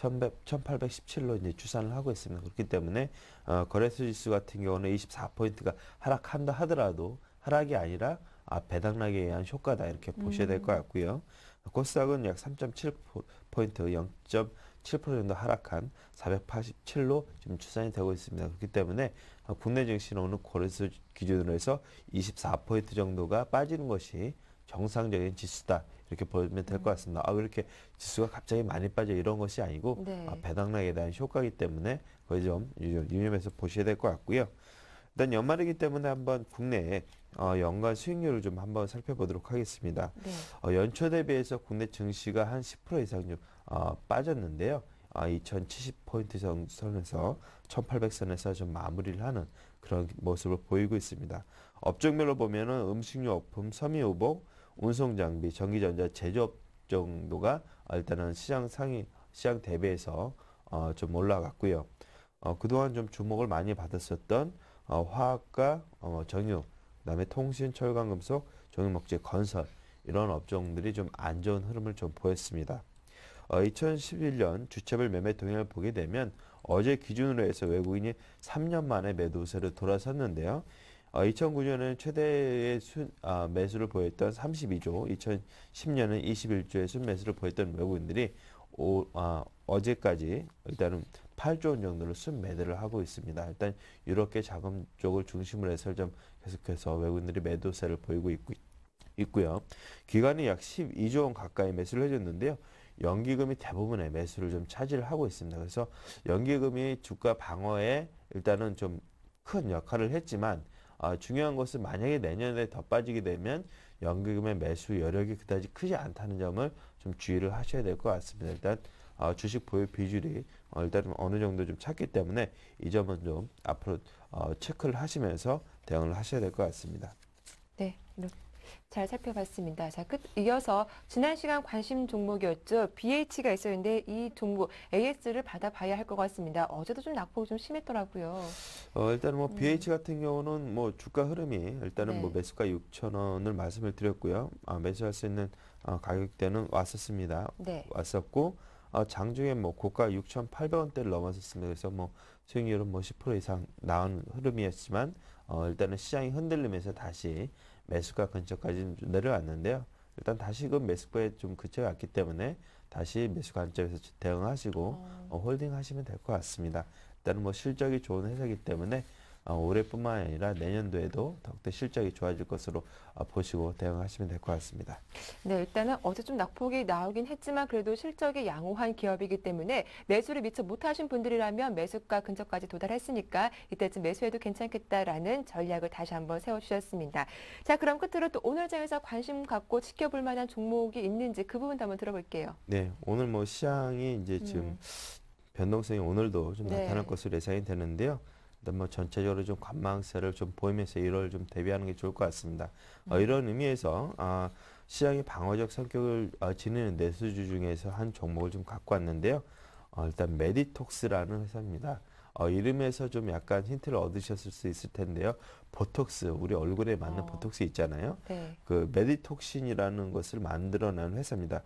천팔백십칠로 이제 추산을 하고 있습니다. 그렇기 때문에 어, 거래소 지수 같은 경우는 이십사 포인트가 하락한다 하더라도 하락이 아니라 아, 배당락에 의한 효과다 이렇게 보셔야 될 것 같고요. 코스닥은 약 삼 점 칠 포인트, 영 점 칠 퍼센트 정도 하락한 사백팔십칠로 지금 추산이 되고 있습니다. 그렇기 때문에 어, 국내 증시는 오늘 거래소 기준으로 해서 이십사 포인트 정도가 빠지는 것이 정상적인 지수다. 이렇게 보면 될 것 같습니다. 아, 왜 이렇게 지수가 갑자기 많이 빠져 이런 것이 아니고 네. 아, 배당락에 대한 효과이기 때문에 거의 좀 유- 유념해서 보셔야 될 것 같고요. 일단 연말이기 때문에 한번 국내 어, 연간 수익률을 좀 한번 살펴보도록 하겠습니다. 네. 어, 연초 대비해서 국내 증시가 한 십 퍼센트 이상 좀 어, 빠졌는데요. 아, 이천칠십 포인트 선- 선에서 천팔백 선에서 좀 마무리를 하는 그런 모습을 보이고 있습니다. 업종별로 보면은 음식료품, 섬유유복, 운송장비, 전기전자, 제조업 정도가 일단은 시장 상위, 시장 대비해서 어, 좀 올라갔고요. 어, 그동안 좀 주목을 많이 받았었던 어, 화학과 어, 정유, 그다음에 통신, 철강, 금속, 종유목재, 건설 이런 업종들이 좀 안 좋은 흐름을 좀 보였습니다. 어, 이천십일 년 주체별 매매 동향을 보게 되면 어제 기준으로 해서 외국인이 삼 년 만에 매도 우세로 돌아섰는데요. 어, 이천구 년에는 최대의 순, 아, 매수를 보였던 삼십이조, 이천십 년은 이십일조의 순매수를 보였던 외국인들이 오, 아, 어제까지 일단은 팔조 원 정도로 순매도를 하고 있습니다. 일단 유럽계 자금 쪽을 중심으로 해서 좀 계속해서 외국인들이 매도세를 보이고 있고, 있고요. 기관이 약 십이조 원 가까이 매수를 해줬는데요. 연기금이 대부분의 매수를 좀 차지를 하고 있습니다. 그래서 연기금이 주가 방어에 일단은 좀 큰 역할을 했지만 아, 중요한 것은 만약에 내년에 더 빠지게 되면 연기금의 매수 여력이 그다지 크지 않다는 점을 좀 주의를 하셔야 될 것 같습니다. 일단 어, 주식 보유 비율이 어, 일단 어느 정도 좀 찼기 때문에 이 점은 좀 앞으로 어, 체크를 하시면서 대응을 하셔야 될 것 같습니다. 네, 이렇게 잘 살펴봤습니다. 자, 끝 이어서 지난 시간 관심 종목이었죠. 비에이치가 있었는데 이 종목 에이에스를 받아봐야 할 것 같습니다. 어제도 좀 낙폭이 좀 심했더라고요. 어, 일단 뭐 음. 비에이치 같은 경우는 뭐 주가 흐름이 일단은 네. 뭐 매수가 육천 원을 말씀을 드렸고요. 아, 매수할 수 있는 어, 가격대는 왔었습니다. 네. 왔었고 어, 장중에 뭐 고가 육천팔백 원대를 넘어섰습니다. 그래서 뭐 수익률은 뭐 십 퍼센트 이상 나온 흐름이었지만 어, 일단은 시장이 흔들리면서 다시 매수가 근처까지 좀 내려왔는데요. 일단 다시금 매수가에 좀 그쳐왔기 때문에 다시 매수 관점에서 대응하시고 어. 어, 홀딩 하시면 될 것 같습니다. 일단은 뭐 실적이 좋은 회사이기 때문에 어, 올해뿐만 아니라 내년도에도 더욱더 실적이 좋아질 것으로 어, 보시고 대응하시면 될 것 같습니다. 네, 일단은 어제 좀 낙폭이 나오긴 했지만 그래도 실적이 양호한 기업이기 때문에 매수를 미처 못하신 분들이라면 매수가 근처까지 도달했으니까 이때쯤 매수해도 괜찮겠다라는 전략을 다시 한번 세워주셨습니다. 자, 그럼 끝으로 또 오늘 장에서 관심 갖고 지켜볼 만한 종목이 있는지 그 부분도 한번 들어볼게요. 네, 오늘 뭐 시장이 이제 지금 음. 변동성이 오늘도 좀 네. 나타날 것으로 예상이 되는데요. 일단 뭐 전체적으로 좀 관망세를 좀 보이면서 일월 좀 대비하는 게 좋을 것 같습니다. 어, 음. 이런 의미에서 아, 시장이 방어적 성격을 어, 지니는 내수주 중에서 한 종목을 좀 갖고 왔는데요. 어, 일단 메디톡스라는 회사입니다. 어, 이름에서 좀 약간 힌트를 얻으셨을 수 있을 텐데요. 보톡스, 우리 얼굴에 맞는 어. 보톡스 있잖아요. 네. 그 메디톡신이라는 것을 만들어낸 회사입니다.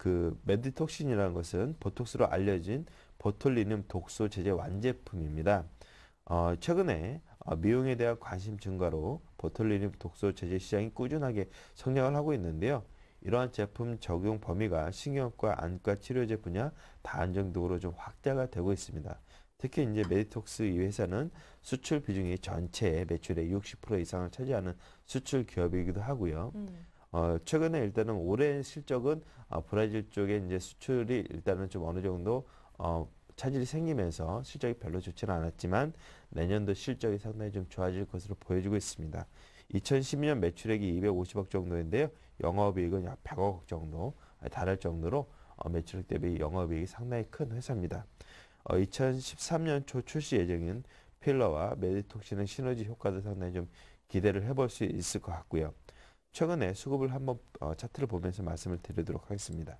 그 메디톡신이라는 것은 보톡스로 알려진 보톨리눔 독소 제제 완제품입니다. 어, 최근에 어, 미용에 대한 관심 증가로 보톨리눔 독소 제제 시장이 꾸준하게 성장을 하고 있는데요. 이러한 제품 적용 범위가 신경과 안과 치료제 분야 다 안정적으로 좀 확대가 되고 있습니다. 특히 이제 메디톡스 이 회사는 수출 비중이 전체 매출의 육십 퍼센트 이상을 차지하는 수출 기업이기도 하고요. 음. 어, 최근에 일단은 올해 실적은 어, 브라질 쪽에 이제 수출이 일단은 좀 어느 정도 어, 차질이 생기면서 실적이 별로 좋지는 않았지만 내년도 실적이 상당히 좀 좋아질 것으로 보여지고 있습니다. 이천십이 년 매출액이 이백오십억 정도인데요. 영업이익은 약 백억 정도 달할 정도로 어, 매출액 대비 영업이익이 상당히 큰 회사입니다. 어, 이천십삼 년 초 출시 예정인 필러와 메디톡신의 시너지 효과도 상당히 좀 기대를 해볼 수 있을 것 같고요. 최근에 수급을 한번 어, 차트를 보면서 말씀을 드리도록 하겠습니다.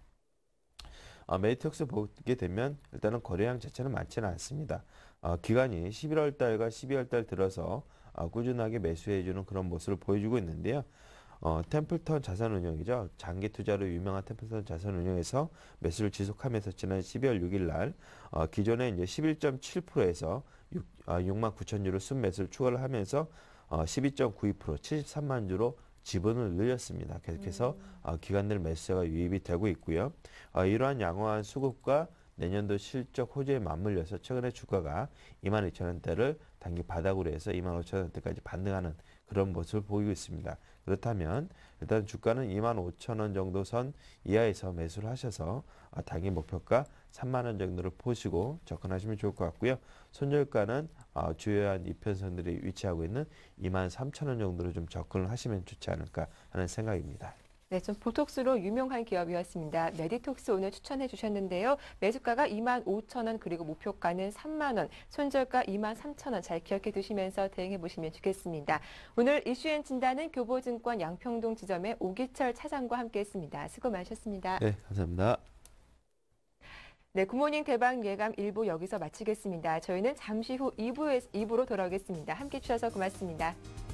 어, 메디톡스 보게 되면 일단은 거래량 자체는 많지는 않습니다. 어, 기간이 십일월 달과 십이월 달 들어서 어, 꾸준하게 매수해주는 그런 모습을 보여주고 있는데요. 어, 템플턴 자산운용이죠. 장기 투자로 유명한 템플턴 자산운용에서 매수를 지속하면서 지난 십이월 육일 날 어, 기존에 이제 십일 점 칠 퍼센트에서 육만 구천 유로 순매수를 추가를 하면서 어, 십이 점 구이 퍼센트 칠십삼만 주로 지분을 늘렸습니다. 계속해서 음. 어, 기관들 매수세가 유입이 되고 있고요. 어, 이러한 양호한 수급과 내년도 실적 호재에 맞물려서 최근에 주가가 이만 이천 원대를 단기 바닥으로 해서 이만 오천 원대까지 반등하는 그런 모습을 보이고 있습니다. 그렇다면 일단 주가는 이만 오천 원 정도 선 이하에서 매수를 하셔서 어, 단기 목표가 삼만 원 정도를 보시고 접근하시면 좋을 것 같고요. 손절가는 어, 주요한 이평선들이 위치하고 있는 이만 삼천 원 정도로 좀 접근을 하시면 좋지 않을까 하는 생각입니다. 네, 좀 보톡스로 유명한 기업이었습니다. 메디톡스 오늘 추천해 주셨는데요. 매수가가 이만 오천 원 그리고 목표가는 삼만 원, 손절가 이만 삼천 원 잘 기억해 두시면서 대응해 보시면 좋겠습니다. 오늘 이슈앤 진단은 교보증권 양평동 지점의 오기철 차장과 함께했습니다. 수고 많으셨습니다. 네, 감사합니다. 네, 굿모닝 대박 예감 일 부 여기서 마치겠습니다. 저희는 잠시 후 이 부에, 이 부로 돌아오겠습니다. 함께해 주셔서 고맙습니다.